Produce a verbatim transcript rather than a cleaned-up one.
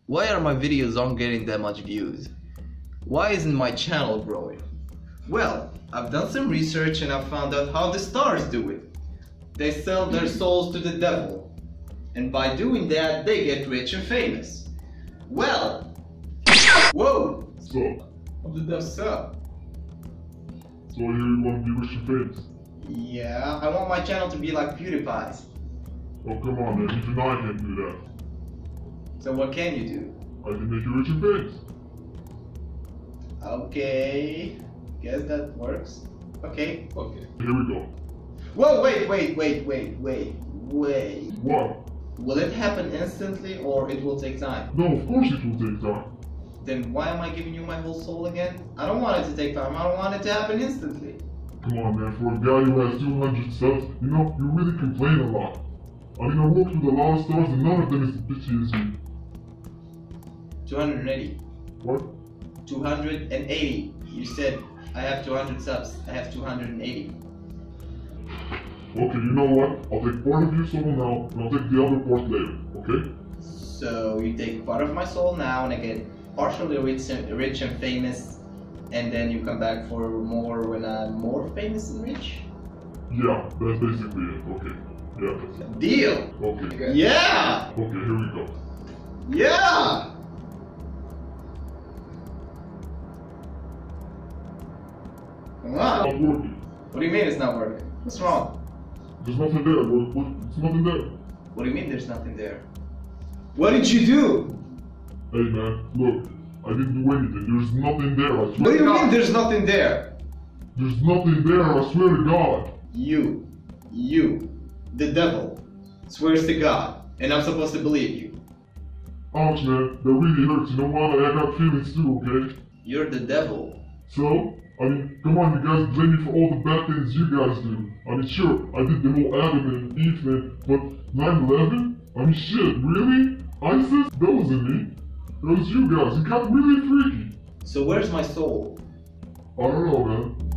Why are my videos not getting that much views? Why isn't my channel growing? Well, I've done some research and I've found out how the stars do it. They sell their souls to the devil. And by doing that, they get rich and famous. Well, whoa! So, What the devil up? so I hear you want to be rich and famous. Yeah, I want my channel to be like PewDiePie's. Oh, come on, man. Even I can't do that. So what can you do? I can make you rich and famous. Okay, guess that works. Okay. Okay. Here we go. Whoa, wait, wait, wait, wait, wait, wait. What? Will it happen instantly or it will take time? No, of course it will take time. Then why am I giving you my whole soul again? I don't want it to take time, I don't want it to happen instantly. Come on, man. For a guy who has two hundred subs, you know, you really complain a lot. I mean, I worked with a lot of stars and none of them is as bitchy as you. two hundred eighty. What? two hundred eighty. You said I have two hundred subs. I have two hundred eighty. Okay, you know what? I'll take part of your soul now, and I'll take the other part later, okay? So you take part of my soul now and I get partially rich and, rich and famous, and then you come back for more when I'm more famous and rich? Yeah, that's basically it, okay. Yeah, that's it. Deal! Okay. Yeah! Okay, here we go. Yeah! Come on! It's not working. What do you mean it's not working? What's wrong? There's nothing there, bro. What? There's nothing there. What do you mean there's nothing there? What did you do? Hey, man, look. I didn't do anything. There's nothing there, I swear What do you to God. mean there's nothing there? There's nothing there, I swear to God. You, you, the devil, swears to God, and I'm supposed to believe you. Ouch, man. That really hurts. You know what? I got feelings too, okay? You're the devil. So, I mean, come on, you guys blame me for all the bad things you guys do. I mean, sure, I did the whole Adam and Eve thing, but nine eleven? I mean, shit, really? ISIS? That wasn't me. That was you guys. You got really freaky. So where's my soul? I don't know, man.